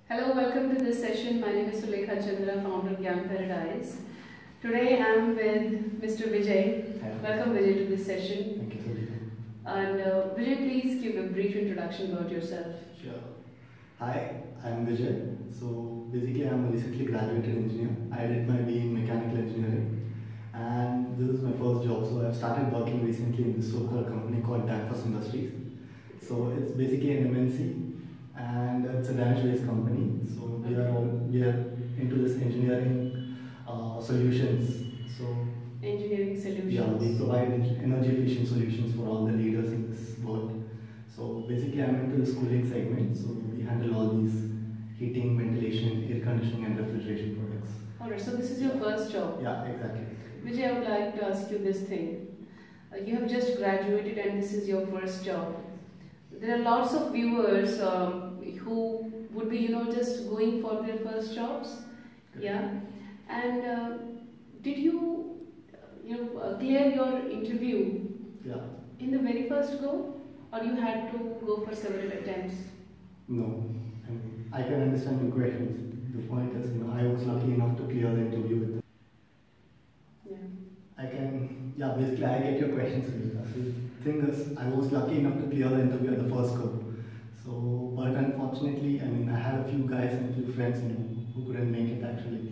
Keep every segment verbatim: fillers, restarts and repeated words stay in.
Hello, welcome to this session. My name is Chandra, founder of Gyan Paradise. Today I am with Mister Vijay. Hi. Welcome Vijay to this session. Thank you, Sujit. And uh, Vijay, please give a brief introduction about yourself. Sure. Hi, I'm Vijay. So basically, I'm a recently graduated engineer. I did my B E in mechanical engineering, and this is my first job. So I've started working recently in this so-called company called Danfoss Industries. So it's basically an M N C, and it's a Danish-based company. So we are all we are into this engineering uh, solutions. So Engineering solutions. yeah, we provide energy efficient solutions for all the leaders in this world. So basically, I'm into the cooling segment. So we handle all these heating, ventilation, air conditioning, and refrigeration products. Alright, so this is your first job. Yeah, exactly. Vijay, I would like to ask you this thing. Uh, you have just graduated and this is your first job. There are lots of viewers um, who would be, you know, just going for their first jobs. Yeah. And uh, did you, you know, uh, clear your interview Yeah. in the very first go, or you had to go for several attempts? No, I mean, I can understand your questions. The point is, you know, I was lucky enough to clear the interview with them. Yeah. I can, yeah, basically, I get your questions. So the thing is, I was lucky enough to clear the interview at the first go. So, but unfortunately, I mean, I had a few guys and a few friends, you know, who couldn't make it actually.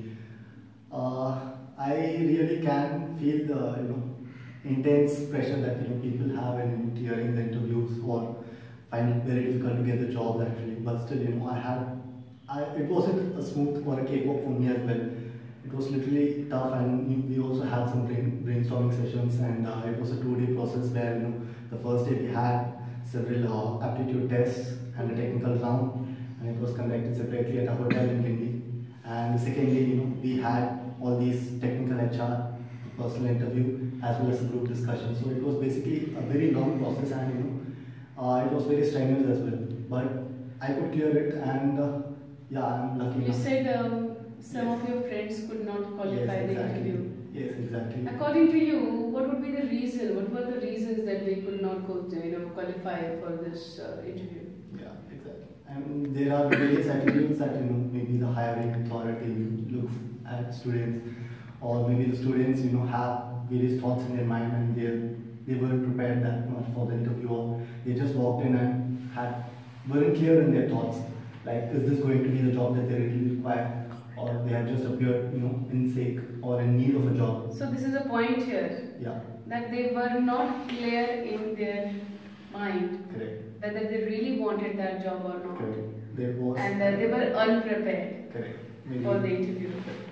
Uh, I really can feel the, you know, intense pressure that, you know, people have in clearing the interviews or find it very difficult to get the job actually. But still, you know, I had, I, it wasn't a smooth or a cakewalk for me as well. It was literally tough, and we also had some brain, brainstorming sessions, and uh, it was a two-day process where, you know, the first day we had several uh, aptitude tests and a technical round, and it was conducted separately at a hotel in Engg. And the second day, you know, we had all these technical H R, personal interview, as well as a group discussion. So it was basically a very long process, and you know, uh, it was very strenuous as well. But I could clear it, and uh, yeah, I'm lucky. You enough. said um, some Yes. of your friends could not qualify Yes, the exactly. interview. Yes, exactly. According to you, what would be the reason? What were the reasons that they could not go, to, you know, qualify for this uh, interview? Yeah, exactly. I mean, there are various attitudes that, you know, maybe the hiring authority looks at students, or maybe the students, you know, have various thoughts in their mind, and they they weren't prepared that much for the interview, or they just walked in and had weren't clear in their thoughts. Like, is this going to be the job that they really require? Or they have just appeared, you know, in sick or in need of a job. So this is a point here. Yeah. That they were not clear in their mind. Correct. Whether they really wanted that job or not. Correct. There was. And uh, they were unprepared. Correct. Maybe. For the interview.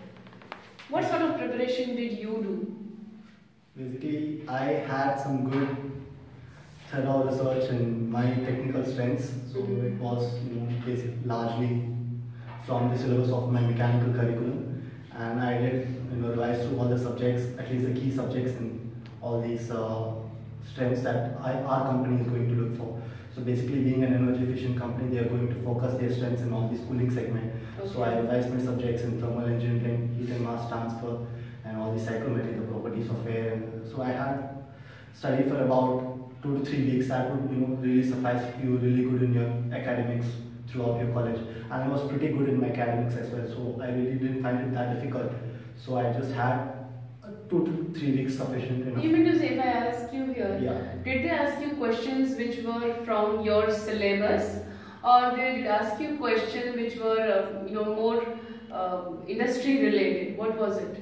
What sort of preparation did you do? Basically, I had some good thorough research in my technical strengths. So Mm-hmm. it was, you know, basically largely from the syllabus of my mechanical curriculum, and I did, you know, revise through all the subjects, at least the key subjects in all these uh, strengths that I, our company is going to look for. So basically, being an energy efficient company, they are going to focus their strengths in all this cooling segment. Okay. So I revised my subjects in thermal engineering, heat and mass transfer, and all the psychrometry, the properties of air. And so I had studied for about two to three weeks. That would, you know, really suffice if you were really good in your academics throughout your college. And I was pretty good in my academics as well, so I really didn't find it that difficult. So I just had two to three weeks sufficient enough. You mean to say, if I ask you here, yeah. did they ask you questions which were from your syllabus, or they did ask you questions which were, uh, you know, more uh, industry related? What was it?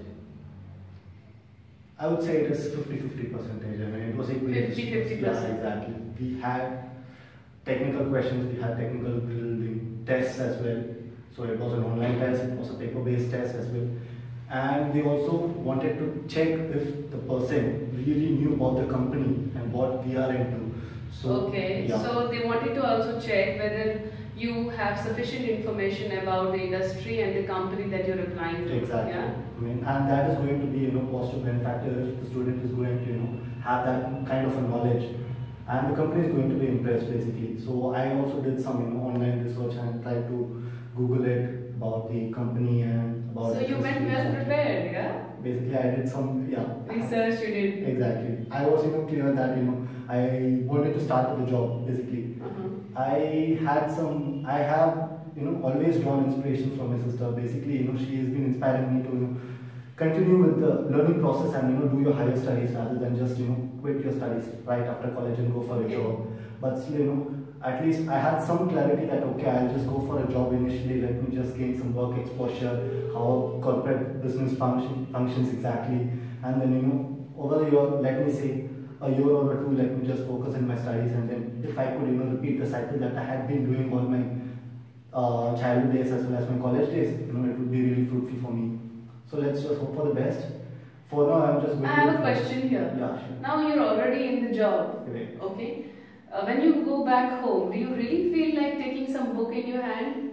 I would say it is fifty fifty percentage. I mean, it was equally fifty fifty percent. Yeah, exactly. We had technical questions, we had technical building tests as well. So it was an online test, it was a paper-based test as well. And they also wanted to check if the person really knew about the company and what we are into. So, okay, yeah. So they wanted to also check whether you have sufficient information about the industry and the company that you're applying to. Exactly. Yeah? I mean, and that is going to be, you know, positive benefactor if the student is going to, you know, have that kind of a knowledge. And the company is going to be impressed basically. So I also did some, you know, online research and tried to Google it about the company and about. So you went well prepared, yeah? Basically, I did some, yeah. Research you did. Exactly. I was, you know, clear that, you know, I wanted to start with the job basically. Uh-huh. I had some, I have you know, always drawn inspiration from my sister. Basically, you know, she has been inspiring me to, you know, continue with the learning process and, you know, do your higher studies rather than just, you know, quit your studies right after college and go for a Okay. job. But still, you know, at least I had some clarity that, okay, I'll just go for a job initially, let me just gain some work exposure, how corporate business function, functions exactly, and then, you know, over a year, let me say, a year or two, let me just focus on my studies, and then if I could, you know, repeat the cycle that I had been doing all my uh, childhood days as well as my college days, you know, it would be really fruitful for me. So let's just hope for the best. For now, I'm just going I to have a question here. Yeah, sure. Now you're already in the job. Correct. Okay. Uh, when you go back home, do you really feel like taking some book in your hand?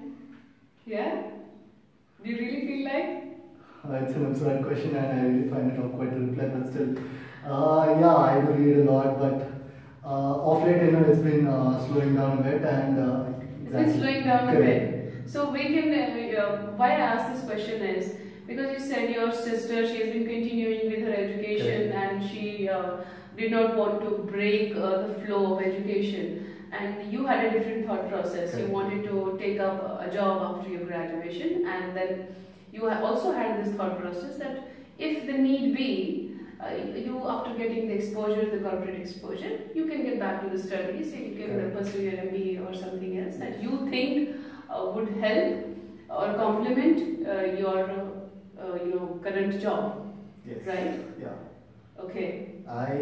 Yeah? Do you really feel like? Uh, it's an absurd question and I really find it awkward to reply, but still, uh, yeah, I do read a lot, but uh, off late, you know, it's been uh, slowing down a bit and uh, It's been slowing down a Correct. bit. So we can, uh, uh, why I asked this question is, because you said your sister, she has been continuing with her education Correct. and she uh, did not want to break uh, the flow of education, and you had a different thought process. Correct. You wanted to take up a job after your graduation, and then you ha- also had this thought process that if the need be, uh, you after getting the exposure, the corporate exposure, you can get back to the studies and you can uh, Correct. pursue your M B A or something else that you think uh, would help or complement uh, your uh, you know current job. Yes. Right? Yeah. Okay.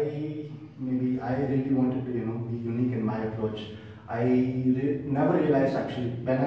I maybe I really wanted to, you know, be unique in my approach. I re- never realized actually when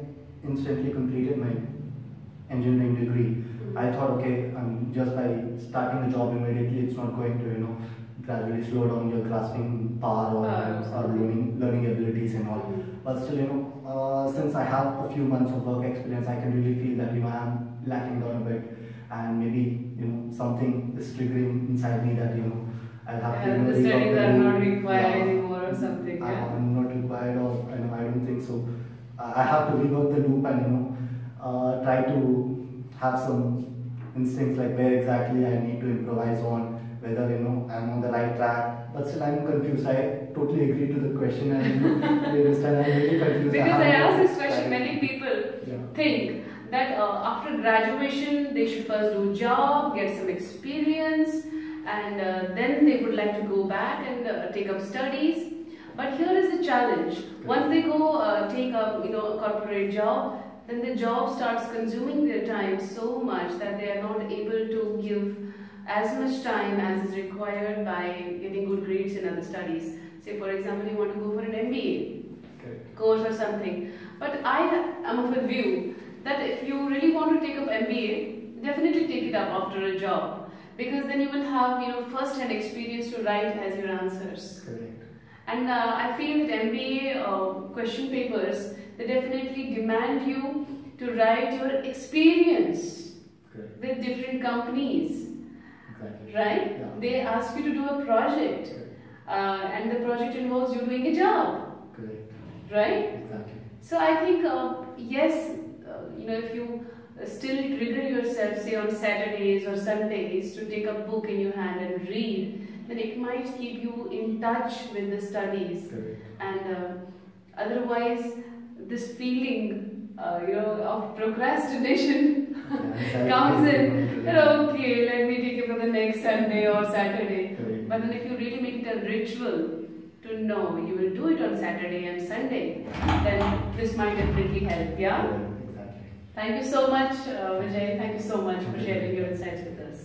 I instantly completed my engineering degree. I thought, okay, um, just by starting the job immediately, it's not going to, you know, gradually slow down your grasping power or, Uh, or learning, learning abilities and all. Mhm. But still, you know, uh, since I have a few months of work experience, I can really feel that, you know, I'm lacking down a bit, and maybe, you know, something is triggering inside me that, you know, I'll have to, you And know, the read out studies the are book. not required Yeah. anymore or something. I Yeah. am not required, or I know I don't think so. Uh, I have to rework the loop and, you know, uh, try to have some instincts like where exactly I need to improvise on, whether, you know, I'm on the right track. But still, I'm confused. I totally agree to the question, and, you know, I understand. I'm really confused. Because I have asked no- this question, many people Yeah. think that uh, after graduation they should first do job, get some experience, and uh, then they would like to go back and uh, take up studies. But here is the challenge. Once they go uh, take up, you know, a corporate job, then the job starts consuming their time so much that they are not able to give as much time as is required by getting good grades in other studies. Say for example, you want to go for an M B A Okay. course or something. But I am of a view that if you really want to take up M B A, definitely take it up after a job, because then you will have, you know, first-hand experience to write as your answers. Correct. And uh, I feel that M B A uh, question papers, they definitely demand you to write your experience Correct. with different companies, Exactly. right? Yeah. They ask you to do a project, Correct. uh, and the project involves you doing a job, Correct. right? Exactly. So I think, uh, yes, uh, you know, if you uh, still trigger yourself, say on Saturdays or Sundays, to take a book in your hand and read, then it might keep you in touch with the studies. Correct. And uh, otherwise, this feeling, uh, you know, of procrastination Yeah, comes in. exactly. That, okay, let me take it for the next Sunday or Saturday. Correct. But then if you really make it a ritual to know you will do it on Saturday and Sunday, then this might definitely help, yeah? Correct. Exactly. Thank you so much, uh, Vijay. Thank you so much for sharing your insights with us.